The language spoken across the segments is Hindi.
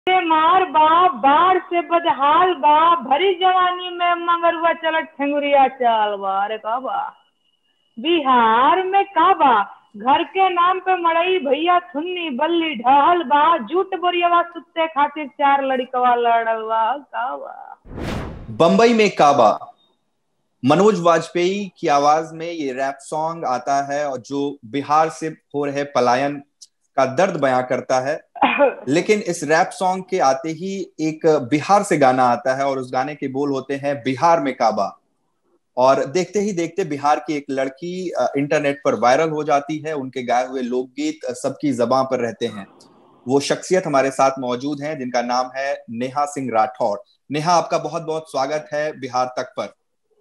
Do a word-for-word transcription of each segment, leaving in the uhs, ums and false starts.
से मार बा बाढ़ से बदहाल बा भरी जवानी में मंगरुआ चलत ठेंगुरिया चाल बा। अरे का बा बिहार में का बा घर के नाम पे मड़ई भैया थुन्नी बल्ली ढहल बा जूट बोरियवा सुत्ते खातिर चार लड़कवा लड़ल बा। का बा बंबई में काबा। मनोज वाजपेयी की आवाज में ये रैप सॉन्ग आता है और जो बिहार से हो रहे पलायन का दर्द बयां करता है। लेकिन इस रैप सॉन्ग के आते ही एक बिहार से गाना आता है और उस गाने के बोल होते हैं बिहार में काबा। और देखते ही देखते बिहार की एक लड़की इंटरनेट पर वायरल हो जाती है। उनके गाए हुए लोकगीत सबकी जबां पर रहते हैं। वो शख्सियत हमारे साथ मौजूद हैं जिनका नाम है नेहा सिंह राठौर। नेहा, आपका बहुत बहुत स्वागत है बिहार तक पर।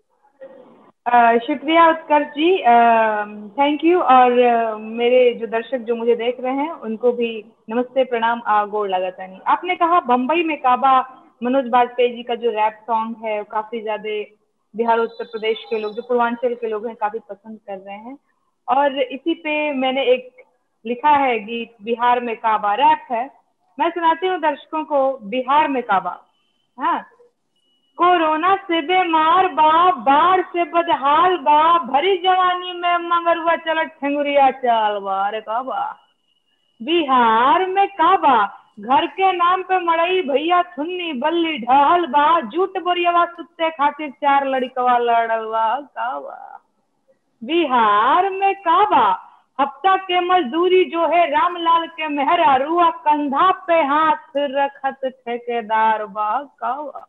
अ, शुक्रिया उत्कर्ष जी, थैंक यू। और अ, मेरे जो दर्शक जो मुझे देख रहे हैं उनको भी नमस्ते प्रणाम आ गोड़ लगाता नहीं। आपने कहा बम्बई में काबा, मनोज वाजपेयी जी का जो रैप सॉन्ग है काफी ज्यादा बिहार उत्तर प्रदेश के लोग जो पूर्वांचल के लोग हैं काफी पसंद कर रहे हैं। और इसी पे मैंने एक लिखा है गीत बिहार में काबा रैप है। मैं सुनाती हूँ दर्शकों को बिहार में काबा। हाँ, कोरोना से बीमार बा बाढ़ से बदहाल बा भरी जवानी में मंगरुआ चलत ठेंगुरिया चाल बा। अरे का बा बिहार में का बा घर के नाम पे मड़ई भैया थुन्नी बल्ली ढहल बा जूट बोरियवा सुत्ते खातिर चार लड़कवा लड़ल बा। का बा बिहार में का बा हफ्ता के मजदूरी जो है रामलाल के मेहरारूआ कंधा पे हाथ रखत ठेकेदार बा। का बा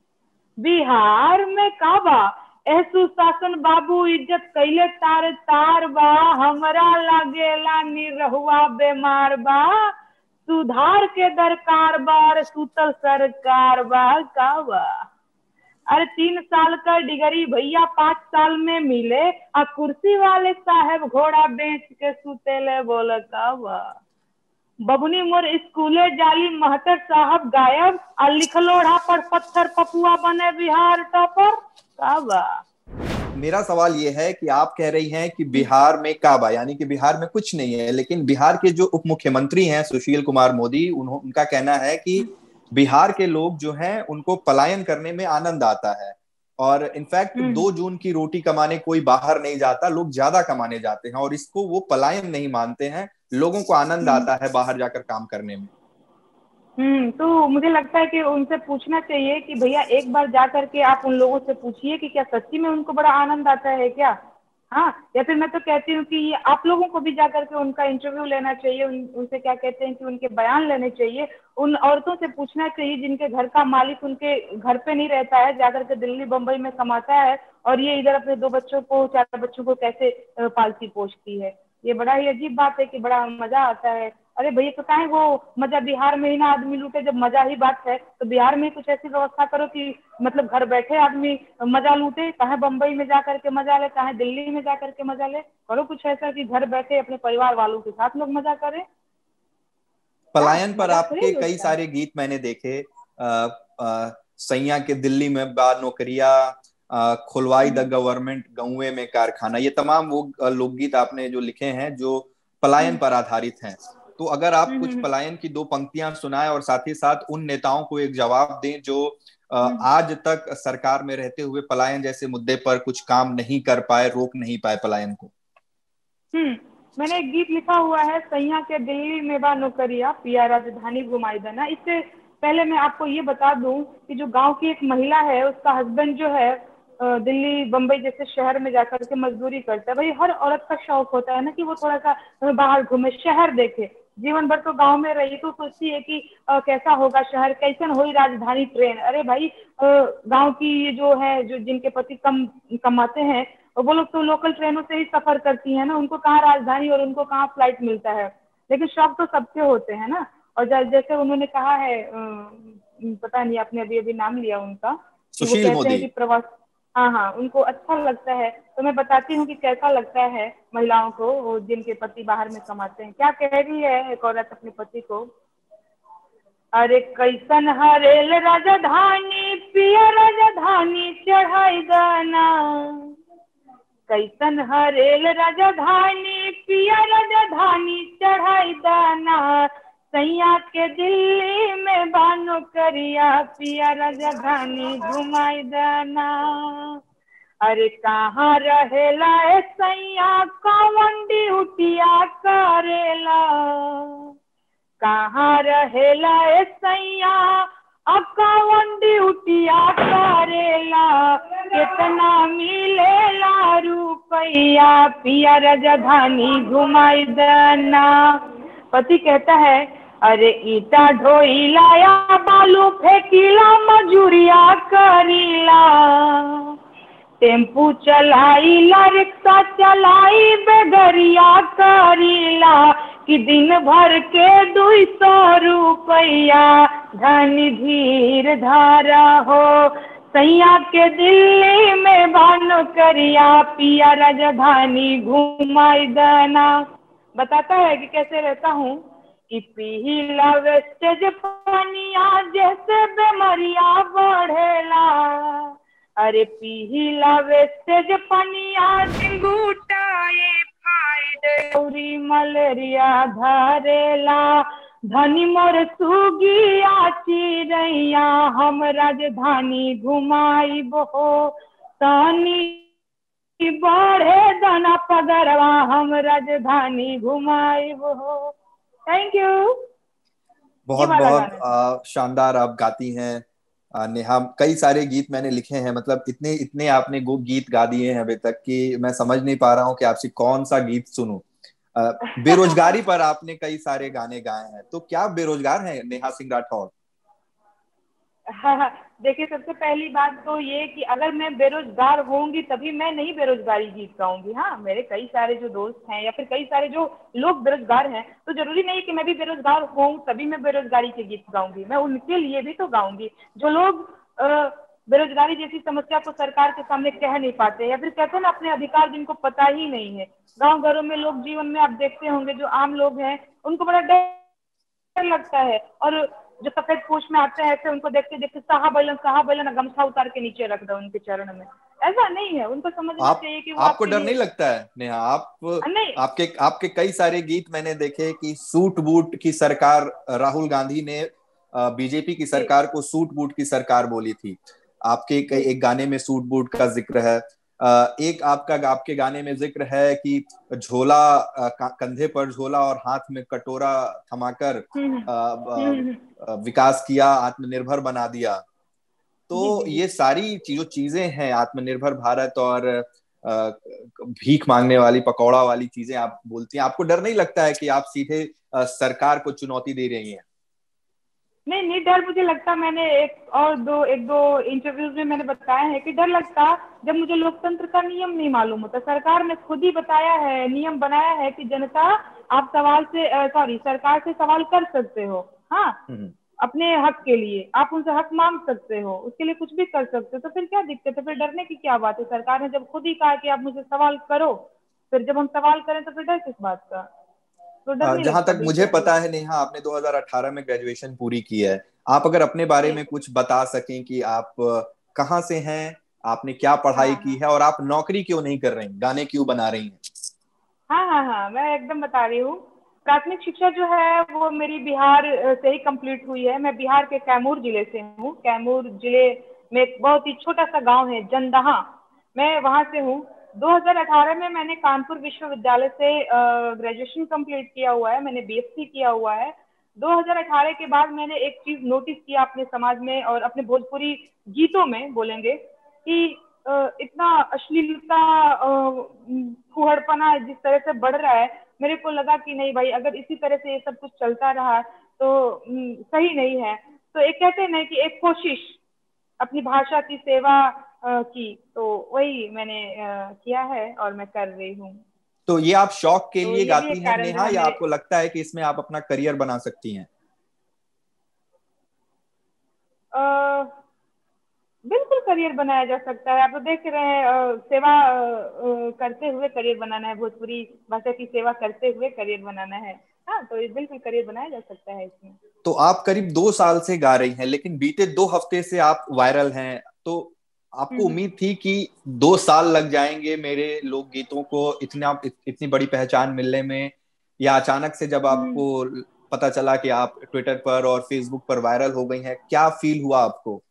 बिहार में का बा एह सुशासन बाबू इज्जत कैले तार तार बा हमरा लागेला निरहुआ बेमार बा सुधार के दरकार बा अरे सुतल सरकार बा। का बा अरे तीन साल का डिग्री भैया पाँच साल में मिले आ कुर्सी वाले साहब घोड़ा बेच के सुतेले बोले। का बा बबुनी मोर स्कूले जाली महतर साहब गायब आ लिखलोढ़ा पर पत्थर पपुआ बने बिहार टॉपर। का बा मेरा सवाल ये है कि आप कह रही हैं कि बिहार में काबा यानी कि बिहार में कुछ नहीं है, लेकिन बिहार के जो उप मुख्यमंत्री हैं सुशील कुमार मोदी, उनका कहना है कि बिहार के लोग जो हैं उनको पलायन करने में आनंद आता है। और इनफैक्ट हम्म दो जून की रोटी कमाने कोई बाहर नहीं जाता, लोग ज्यादा कमाने जाते हैं और इसको वो पलायन नहीं मानते हैं। लोगों को आनंद हम्म आता है बाहर जाकर काम करने में। हम्म तो मुझे लगता है कि उनसे पूछना चाहिए कि भैया एक बार जा करके आप उन लोगों से पूछिए कि क्या सच्ची में उनको बड़ा आनंद आता है क्या। हाँ, या फिर मैं तो कहती हूँ कि आप लोगों को भी जा करके उनका इंटरव्यू लेना चाहिए, उन, उनसे क्या कहते हैं कि उनके बयान लेने चाहिए। उन औरतों से पूछना चाहिए जिनके घर का मालिक उनके घर पे नहीं रहता है, जा करके दिल्ली बम्बई में कमाता है और ये इधर अपने दो बच्चों को चार बच्चों को कैसे पालती पोषती है। ये बड़ा ही अजीब बात है कि बड़ा मजा आता है। अरे भैया तो काहे वो मजा बिहार में ही ना आदमी लूटे, जब मजा ही बात है तो बिहार में कुछ ऐसी व्यवस्था करो कि मतलब घर बैठे आदमी मजा लूटे। कहे बम्बई में जा करके मजा ले, कहे दिल्ली में जा करके मजा ले, करो कुछ ऐसा कि घर बैठे अपने परिवार वालों के साथ लोग मजा करें। क्या पलायन पर मजा थोड़ी आपके कई लूटता है। सारे गीत मैंने देखे। आ, आ, सैया के दिल्ली में बा नौकरिया, आ, खुलवाई द हम्म गवर्नमेंट गौए में कारखाना, ये तमाम वो लोकगीत आपने जो लिखे हैं जो पलायन हम्म पर आधारित हैं। तो अगर आप हम्म कुछ हम्म पलायन की दो पंक्तियां सुनाएं और साथ ही साथ उन नेताओं को एक जवाब दें जो आ, हम्म आज तक सरकार में रहते हुए पलायन जैसे मुद्दे पर कुछ काम नहीं कर पाए, रोक नहीं पाए पलायन को। हम्म मैंने एक गीत लिखा हुआ है सैया के दिल्ली में बा नौकरिया पिया राजधानी घुमाई देना। इससे पहले मैं आपको ये बता दूं कि जो गांव की एक महिला है उसका हस्बैंड जो है अ, दिल्ली बम्बई जैसे शहर में जाकर के मजदूरी करता है। भाई हर औरत का शौक होता है ना कि वो थोड़ा सा अ, बाहर घूमे, शहर देखे। जीवन भर तो गांव में रही तो सोचती है कि अ, कैसा होगा शहर, कैसन हुई राजधानी ट्रेन। अरे भाई अ, गांव की ये जो है जो जिनके पति कम कमाते हैं और वो लोग तो लोकल ट्रेनों से ही सफर करती है ना, उनको कहाँ राजधानी और उनको कहाँ फ्लाइट मिलता है। लेकिन शौक तो सबके होते हैं ना। और जैसे उन्होंने कहा है अ, पता नहीं आपने अभी अभी नाम लिया उनका कि वो सुशील कहते हैं मोदी। कि प्रवास। हाँ हाँ, उनको अच्छा लगता है। तो मैं बताती हूँ कि कैसा लगता है महिलाओं को वो जिनके पति बाहर में कमाते हैं। क्या कह रही है एक औरत अपने पति को, अरे कैसन हरेल राजधानी पिया राजधानी चढ़ाई गाना, कैसन हरेल राजधानी पिया राजधानी चढ़ाई दाना, सैया के दिल्ली में बानो करिया पिया राजधानी घुमाई देना। अरे कहाँ रहेला ए सैया कौन ड्यूटिया करेला, कहाँ रहेला ए सैया अकाउंट ड्यूटिया करेला, कितना मिलेला रुपया पिया राजधानी घुमाई देना। पति कहता है अरे ईटा ढोइला या बालू फेंकीला मजूरिया करीला, टेम्पू चलाईला रिक्शा चलाई बेगरिया करीला, कि दिन भर के दो सौ रुपया धनी धीर धारा हो। सैया के दिल्ली में बानो करिया पिया राजधानी घुमाई देना। बताता है कि कैसे रहता हूँ कि पीला वेस्टेज पानिया जैसे बीमारियां बढ़ेला, अरे पीला वेस्टेज पानिया डेंगू टाइफाइड मलेरिया धरेला, धनी मोर सुगिया चिड़ैया हम राजधानी घुमाई बहो, तानी बढ़े दाना पगरवा हम राजधानी घुमाई बहो। Thank you. बहुत बहुत शानदार आप गाती हैं नेहा। कई सारे गीत मैंने लिखे हैं, मतलब इतने इतने आपने गीत गा दिए हैं अभी तक कि मैं समझ नहीं पा रहा हूँ कि आपसे कौन सा गीत सुनूं। बेरोजगारी पर आपने कई सारे गाने गाए हैं, तो क्या बेरोजगार हैं नेहा सिंह राठौर? हाँ, देखिए सबसे पहली बात तो ये कि अगर मैं बेरोजगार होंगी तभी मैं नहीं बेरोजगारी गीत गाऊंगी। हाँ, मेरे कई सारे जो दोस्त हैं या फिर कई सारे जो लोग बेरोजगार हैं, तो जरूरी नहीं कि मैं भी बेरोजगार हूँ तभी मैं बेरोजगारी के गीत गाऊंगी। मैं उनके लिए भी तो गाऊंगी जो लोग बेरोजगारी जैसी समस्या को सरकार के सामने कह नहीं पाते, या फिर कहते हैं ना अपने अधिकार जिनको पता ही नहीं है। गाँव घरों में लोग जीवन में आप देखते होंगे जो आम लोग हैं उनको बड़ा डर लगता है, और जो सफेद पूछ में आते हैं ऐसे उनको देखते देखते साहा बैलन साहा बैलन गमछा उतार के नीचे रख दो उनके चरण में। ऐसा नहीं है, उनको समझना आप, चाहिए कि वो आपको डर नहीं लगता है नेहा? आप नहीं। आपके आपके कई सारे गीत मैंने देखे कि सूट बूट की सरकार, राहुल गांधी ने बीजेपी की सरकार को सूट बूट की सरकार बोली थी। आपके एक गाने में सूट बूट का जिक्र है, एक आपका आपके गाने में जिक्र है कि झोला, कंधे पर झोला और हाथ में कटोरा थमाकर विकास किया, आत्मनिर्भर बना दिया। तो ये सारी जो चीजें हैं, आत्मनिर्भर भारत और भीख मांगने वाली पकौड़ा वाली चीजें आप बोलती हैं, आपको डर नहीं लगता है कि आप सीधे सरकार को चुनौती दे रही हैं? नहीं नहीं, डर मुझे लगता, मैंने एक और दो एक दो इंटरव्यूज में मैंने बताया है कि डर लगता जब मुझे लोकतंत्र का नियम नहीं मालूम होता। सरकार ने खुद ही बताया है, नियम बनाया है कि जनता आप सवाल से सॉरी सरकार से सवाल कर सकते हो। हाँ, अपने हक के लिए आप उनसे हक मांग सकते हो, उसके लिए कुछ भी कर सकते हो, तो फिर क्या दिक्कत है? फिर डरने की क्या बात है? सरकार ने जब खुद ही कहा कि आप मुझे सवाल करो, फिर जब हम सवाल करें तो फिर डर किस बात का? तो जहां तक मुझे पता है नेहा, आपने दो हज़ार अठारह में ग्रेजुएशन पूरी की है। आप अगर अपने बारे में कुछ बता सकें कि आप कहाँ से हैं, आपने क्या पढ़ाई की है और आप नौकरी क्यों नहीं कर रही, गाने क्यों बना रही हैं? हाँ हाँ हाँ, मैं एकदम बता रही हूँ। प्राथमिक शिक्षा जो है वो मेरी बिहार से ही कंप्लीट हुई है। मैं बिहार के कैमूर जिले से हूँ। कैमूर जिले में एक बहुत ही छोटा सा गांव है जंदहा, मैं वहां से हूँ। दो हज़ार अठारह में मैंने कानपुर विश्वविद्यालय से ग्रेजुएशन कंप्लीट किया हुआ है, मैंने बीएससी किया हुआ है। दो हज़ार अठारह के बाद मैंने एक चीज नोटिस किया अपने समाज में और अपने भोजपुरी गीतों में बोलेंगे कि इतना अश्लीलता, फुहड़पना जिस तरह से बढ़ रहा है, मेरे को लगा कि नहीं भाई, अगर इसी तरह से ये सब कुछ चलता रहा तो सही नहीं है। तो एक कहते हैं कि एक कोशिश अपनी भाषा की सेवा की, तो वही मैंने किया है और मैं कर रही हूँ। तो ये आप शौक के तो लिए गाती हैं नेहा, या आपको लगता है कि इसमें आप अपना करियर बना सकती हैं? आ, बिल्कुल करियर बनाया जा सकता है। आप तो देख रहे हैं, सेवा आ, करते हुए करियर बनाना है, भोजपुरी भाषा की सेवा करते हुए करियर बनाना है। हाँ, तो बिल्कुल करियर बनाया जा सकता है इसमें। तो आप करीब दो साल से गा रही हैं, लेकिन बीते दो हफ्ते से आप वायरल हैं, तो आपको उम्मीद थी कि दो साल लग जाएंगे मेरे लोकगीतों को इतना इतनी बड़ी पहचान मिलने में, या अचानक से जब आपको पता चला कि आप ट्विटर पर और फेसबुक पर वायरल हो गई हैं, क्या फील हुआ आपको?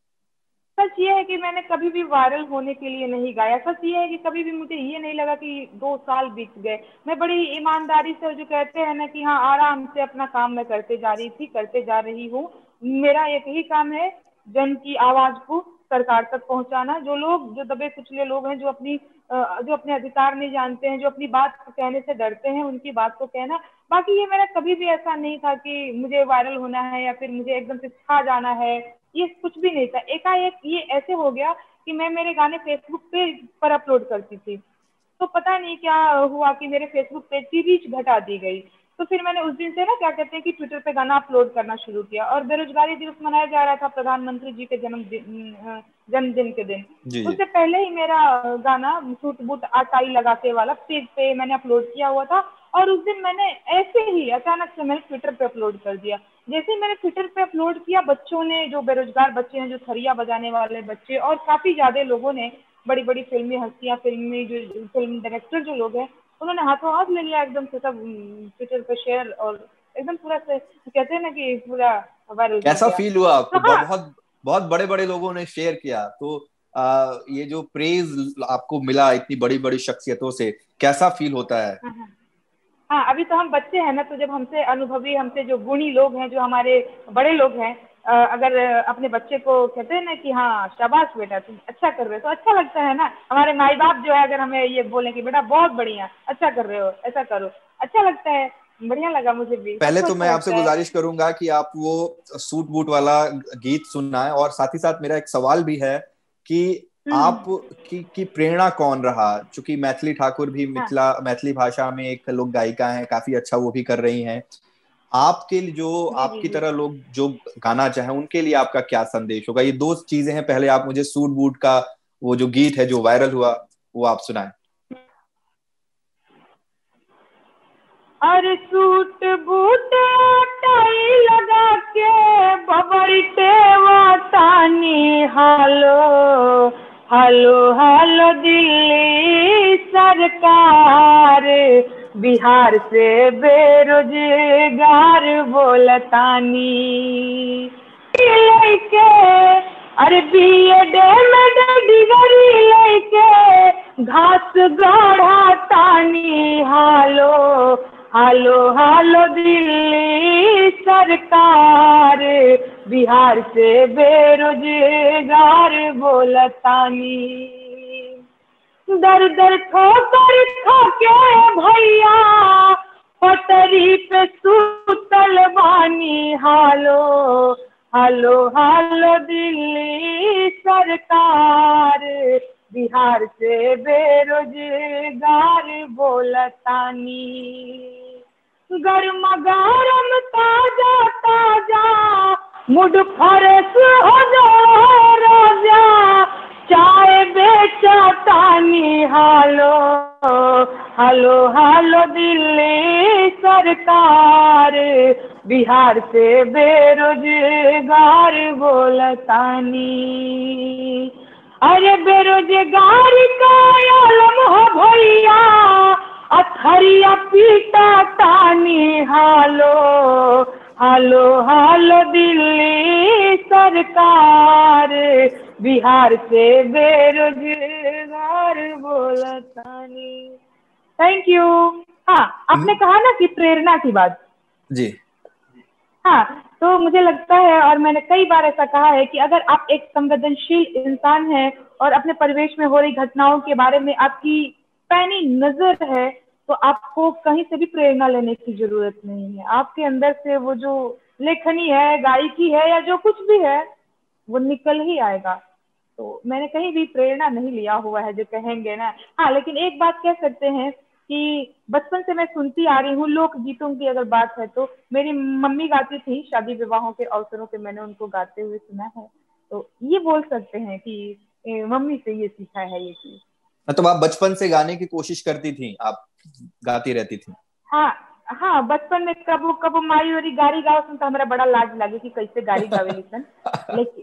सच ये है कि मैंने कभी भी वायरल होने के लिए नहीं गाया। सच ये है कि कभी भी मुझे ये नहीं लगा कि दो साल बीत गए। मैं बड़ी ईमानदारी से, जो कहते हैं ना कि हाँ, आराम से अपना काम मैं करते जा रही थी, करते जा रही हूँ। मेरा एक ही काम है, जन की आवाज को सरकार तक पहुंचाना। जो लोग, जो दबे कुचले लोग हैं, जो अपनी जो अपने अधिकार नहीं जानते हैं, जो अपनी बात कहने से डरते हैं, उनकी बात को कहना। बाकी ये मेरा कभी भी ऐसा नहीं था कि मुझे वायरल होना है या फिर मुझे एकदम से छा जाना है, ये कुछ भी नहीं था। एकाएक ये ऐसे हो गया कि मैं मेरे गाने फेसबुक पे पर अपलोड करती थी, तो पता नहीं क्या हुआ कि मेरे फेसबुक पेज की रीच घटा दी गई। तो फिर मैंने उस दिन से ना, क्या कहते हैं कि ट्विटर पे गाना अपलोड करना शुरू किया। और बेरोजगारी दिवस मनाया जा रहा था प्रधानमंत्री जी के जन्मदिन, जन्मदिन के दिन। जी जी। उससे पहले ही मेरा गाना सूट बूट आटाई लगा के वाला पेज पे मैंने अपलोड किया हुआ था। और उस दिन मैंने ऐसे ही अचानक से मैंने ट्विटर पे अपलोड कर दिया। जैसे ही मैंने ट्विटर पे अपलोड किया, बच्चों ने, जो बेरोजगार बच्चे हैं, जो थरिया बजाने वाले बच्चे, और काफी ज्यादा लोगों ने, बड़ी बड़ी फिल्मी हस्तियां, फिल्मी जो फिल्म डायरेक्टर जो लोग हैं, उन्होंने हाथों हाथ ले लिया एकदम से सब ट्विटर पे शेयर, और एकदम पूरा से कहते हैं ना कि पूरा वायरल हो कैसा गया। फील हुआ तो आपको? ब- हाँ। बहुत बहुत बड़े बड़े लोगों ने शेयर किया, तो आ, ये जो प्रेज आपको मिला इतनी बड़ी बड़ी शख्सियतों से, कैसा फील होता है? हाँ, हाँ। हाँ, अभी तो हम बच्चे हैं ना, तो जब हमसे अनुभवी, हमसे जो गुणी लोग हैं, जो हमारे बड़े लोग हैं, अ, अगर अपने बच्चे को कहते हैं ना कि हाँ शाबाश बेटा तुम अच्छा कर रहे हो, तो अच्छा लगता है ना। हमारे माई बाप जो है, अगर हमें ये बोले कि बेटा बहुत बढ़िया, अच्छा कर रहे हो, ऐसा करो, अच्छा लगता है। बढ़िया लगा मुझे भी, पहले सबको तो अच्छा मैं आपसे लगता है। गुजारिश करूंगा कि आप वो सूट बूट वाला गीत सुनना है, और साथ ही साथ मेरा एक सवाल भी है कि हम्म। आप की, की प्रेरणा कौन रहा? चूंकि मैथिली ठाकुर भी हाँ, मिथिला मैथिली भाषा में एक लोक गायिका हैं, काफी अच्छा वो भी कर रही हैं। आपके लिए, जो जी जी आपकी जी। तरह लोग जो गाना चाहें, उनके लिए आपका क्या संदेश होगा? ये दो चीजें हैं, पहले आप मुझे सूट बूट का वो जो गीत है जो वायरल हुआ, वो आप सुनाएं। अरे सूट बूट टाई लगा के बबरते वतानी, हालो हालो हालो दिल्ली सरकार, बिहार से बेरोजगार बोलतानी। लैके अरे बी एड में डिग्री लैके घास गढ़ा तानी, हालो हालो हालो दिल्ली सरकार, बिहार से बेरोजगार बोलतानी। दर दर ठोकर खाके भैया पटरी पे सुतल बानी, हालो हालो हालो दिल्ली सरकार, बिहार से बेरोजगार बोलतानी। गरमा गरम ताजा ताजा मुड फरेश हो जाओ राजा, चाय बेचा तानी, हालो हालो हालो दिल्ली सरकार, बिहार से बेरोजगार बोलतानी। अरे बेरोजगारी का आलम हो भैया, अथरिया पीटा तानी, हालो हालो हालो दिल्ली सरकार, बिहार से बेरोजगार बोलतानी। Thank you. हाँ, आपने कहा ना कि प्रेरणा की बात। जी। हाँ, तो मुझे लगता है, और मैंने कई बार ऐसा कहा है, कि अगर आप एक संवेदनशील इंसान हैं और अपने परिवेश में हो रही घटनाओं के बारे में आपकी पैनी नजर है, तो आपको कहीं से भी प्रेरणा लेने की जरूरत नहीं है। आपके अंदर से वो जो लेखनी है, गायकी है, या जो कुछ भी है, वो निकल ही आएगा। तो मैंने कहीं भी प्रेरणा नहीं लिया हुआ है, जो कहेंगे ना। हाँ, लेकिन एक बात कह सकते हैं कि बचपन से मैं सुनती आ रही हूँ लोकगीतों की अगर बात है, तो मेरी मम्मी गाती थी, शादी विवाहों के अवसरों पे मैंने उनको गाते हुए सुना है। तो ये बोल सकते हैं कि ए, मम्मी से ये सीखा है ये चीज। मतलब आप बचपन से गाने की कोशिश करती थी, आप गाती रहती थी? हाँ, हाँ, बचपन में कबो कबो माई और गाड़ी गाओ सुन, तो हमारा बड़ा लाज लगे कि कैसे गाड़ी गावे लिसन। लेकिन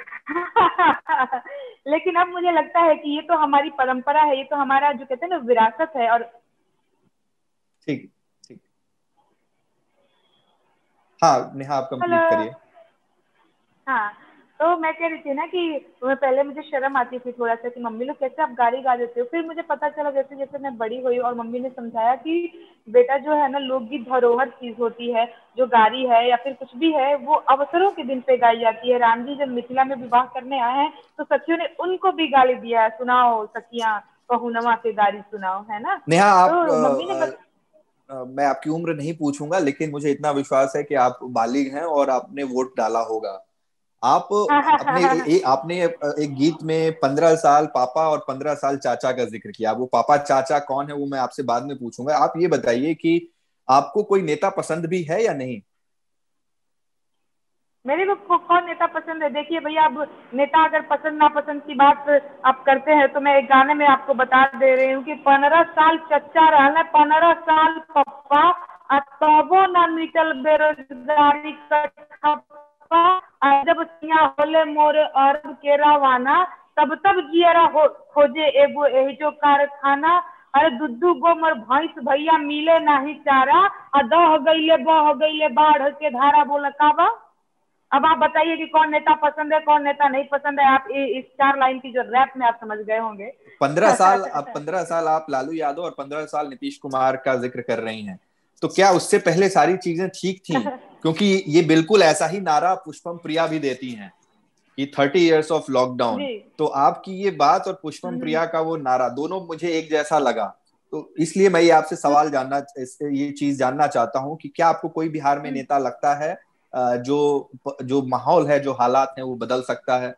लेकिन अब मुझे लगता है कि ये तो हमारी परंपरा है, ये तो हमारा जो कहते हैं ना विरासत है। और ठीक ठीक। हाँ नेहा, आप हेलो। कंप्लीट करिए। हाँ, तो मैं कह रही थी ना कि पहले मुझे शर्म आती थी थोड़ा सा कि मम्मी लोग कैसे आप गाली गा देते हो। फिर मुझे पता चला जैसे जैसे मैं बड़ी हुई और मम्मी ने समझाया कि बेटा जो है ना, लोकगीत धरोहर चीज होती है। जो गारी है या फिर कुछ भी है वो अवसरों के दिन पे गाई जाती है। राम जी जब मिथिला में विवाह करने आए हैं तो सखियों ने उनको भी गाली दिया है, सुनाओ सखियां पहुनवा के गारी सुनाओ, है ना। नेहा आप तो मम्मी ने बस अ, अ, मैं आपकी उम्र नहीं पूछूंगा, लेकिन मुझे इतना विश्वास है कि आप बालिग हैं और आपने वोट डाला होगा। आप अपने ए, ए, आपने एक गीत में पंद्रह साल पापा और पंद्रह साल चाचा का जिक्र किया। वो पापा चाचा कौन है वो मैं आपसे बाद में पूछूंगा। आप ये बताइए कि आपको कोई नेता पसंद भी है या नहीं? मेरे को कौन नेता पसंद है? देखिए भैया, अब नेता अगर पसंद नापसंद की बात आप करते हैं तो मैं एक गाने में आपको बता दे रही हूँ कि पंद्रह साल चच्चा रहना, पंद्रह साल पप्पा, तबो न मिटल बेरोजगारी का ठप्पा। जब सिया होले मोर अरब के रवाना, तब तब जियरा हो खोजे एगो एहिजो कारखाना। अरे दुद्दू गो मोर भैंस भैया मिले नाही चारा, आ दह गईले बह गईले बाढ़ के धारा। बोला काबा। अब आप बताइए कि कौन नेता पसंद है कौन नेता नहीं पसंद है। आप इस चार लाइन की जो रैप में आप समझ गए होंगे। पंद्रह साल अब पंद्रह साल आप लालू यादव और पंद्रह साल नीतीश कुमार का जिक्र कर रही हैं, तो क्या उससे पहले सारी चीजें ठीक थी? क्योंकि ये बिल्कुल ऐसा ही नारा पुष्पम प्रिया भी देती हैं कि थर्टी इयर्स ऑफ लॉकडाउन। जी। तो आपकी ये बात और पुष्पम प्रिया का वो नारा दोनों मुझे एक जैसा लगा। तो इसलिए मैं ये आपसे सवाल जानना ये चीज जानना चाहता हूँ कि क्या आपको कोई बिहार में नेता लगता है जो जो माहौल है, जो हालात हैं, वो बदल सकता है?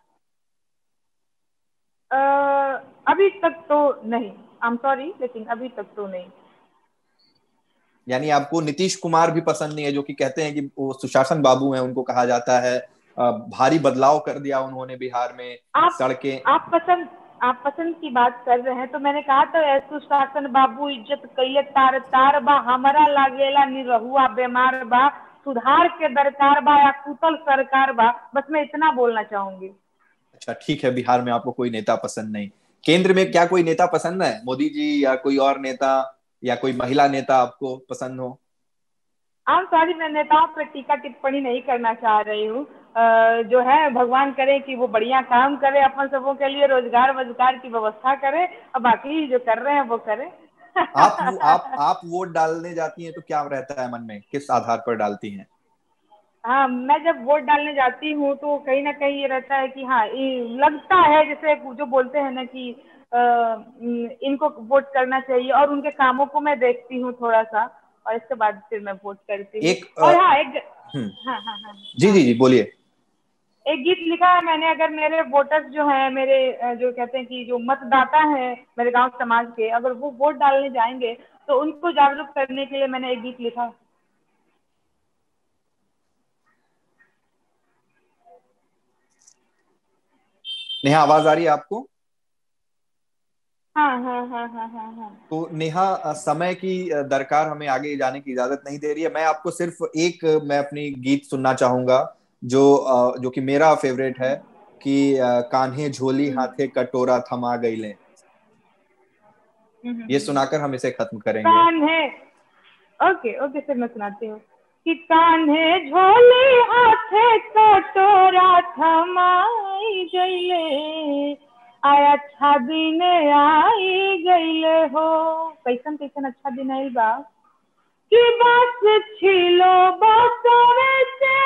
आ, अभी तक तो नहीं। आई एम सॉरी, लेकिन अभी तक तो नहीं। यानी आपको नीतीश कुमार भी पसंद नहीं है, जो कि कहते हैं कि वो सुशासन बाबू हैं, उनको कहा जाता है। भारी बदलाव कर दिया उन्होंने बिहार में। आप सड़कें। आप पसंद आप पसंद की बात कर रहे हैं तो मैंने कहा तो सुशासन बाबू इज्जत कैले तार तार बा, हमारा लागेला निरहुआ बीमार बा, सुधार के दरकार बा या कुतल सरकार बा। बस मैं इतना बोलना चाहूंगी। अच्छा ठीक है, बिहार में आपको कोई नेता पसंद नहीं। केंद्र में क्या कोई नेता पसंद है, मोदी जी या कोई और नेता, या कोई महिला नेता आपको पसंद हो? आई एम सॉरी, मैं नेताओं पर टीका टिप्पणी नहीं करना चाह रही हूँ। जो है भगवान करे कि वो बढ़िया काम करे, अपन सबों के लिए रोजगार वजगार की व्यवस्था करे, और बाकी जो कर रहे हैं वो करें। आप आप आप वोट डालने जाती हैं तो क्या रहता है मन में, किस आधार पर डालती हैं? हाँ, मैं जब वोट डालने जाती हूँ तो कहीं ना कहीं ये रहता है कि हाँ, ये लगता है जैसे जो बोलते हैं ना कि आ, इनको वोट करना चाहिए, और उनके कामों को मैं देखती हूँ थोड़ा सा, और इसके बाद फिर मैं वोट करती हूँ। एक आ, और हाँ, एक हम्म। हाँ हाँ हाँ जी हाँ जी जी बोलिए। एक गीत लिखा है मैंने, अगर मेरे वोटर्स जो हैं, मेरे जो कहते हैं कि जो मतदाता हैं मेरे गांव समाज के, अगर वो वोट डालने जाएंगे तो उनको जागरूक करने के लिए मैंने एक गीत लिखा। नेहा आवाज आ रही है आपको? हाँ हाँ हाँ हाँ हाँ हाँ। तो नेहा, समय की दरकार हमें आगे जाने की इजाजत नहीं दे रही है। मैं आपको सिर्फ एक मैं अपनी गीत सुनना चाहूंगा जो जो कि मेरा फेवरेट है, कि कान्हे झोली हाथे कटोरा थमा गईले। ये सुनाकर हम इसे खत्म करेंगे। कान्हे, ओके ओके सर, मैं सुनाती हूँ कि कान्हे झोली हाथे कटोरा थमाई गईले, आया अच्छा दिन आई गईले हो। कैसन कैसन अच्छा दिन आइल बा कि बस छिलो बसवे से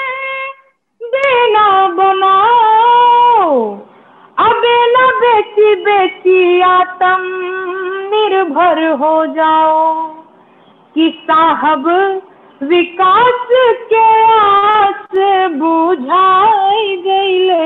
देना बनाओ, अबे न बेची बेची आत्म निर्भर हो जाओ, कि साहब विकास के आस बुझाई गईले,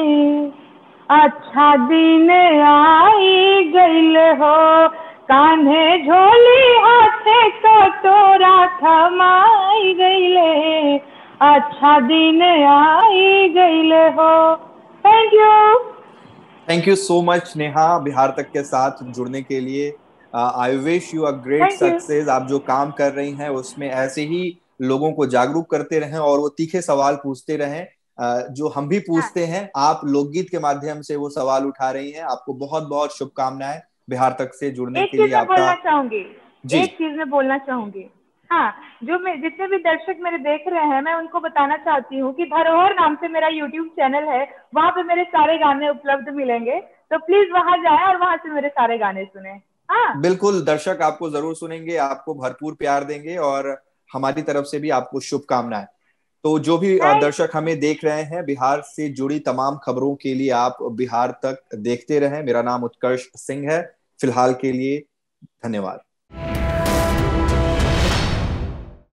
अच्छा दिन आई गईले हो। कान्हे झोली हाथे कटोरा थमाई गईले, अच्छा दिन आई गईले हो। Thank you. Thank you so much Neha, Bihar Tak के साथ जुड़ने के लिए। I wish you a great thank you. Success. आप जो काम कर रही हैं उसमें ऐसे ही लोगों को जागरूक करते रहें और वो तीखे सवाल पूछते रहें, uh, जो हम भी हाँ, पूछते हैं। आप लोकगीत के माध्यम से वो सवाल उठा रही हैं। आपको बहुत बहुत शुभकामनाएं बिहार तक से जुड़ने एक के चीज लिए मैं आपका। बोलना चाहूंगी। जी। एक चीज मैं बोलना चाहूंगी हाँ, जो मैं जितने भी दर्शक मेरे देख रहे हैं, मैं उनको बताना चाहती हूँ कि धरोहर नाम से मेरा यूट्यूब चैनल है, वहाँ पे मेरे सारे गाने उपलब्ध मिलेंगे, तो प्लीज वहां जाए और वहां से मेरे सारे गाने सुने। हाँ। बिल्कुल, दर्शक आपको जरूर सुनेंगे, आपको भरपूर प्यार देंगे, और हमारी तरफ से भी आपको शुभकामनाएं। तो जो भी अ, थैंक दर्शक हमें देख रहे हैं, बिहार से जुड़ी तमाम खबरों के लिए आप बिहार तक देखते रहें। मेरा नाम उत्कर्ष सिंह है। फिलहाल के लिए धन्यवाद।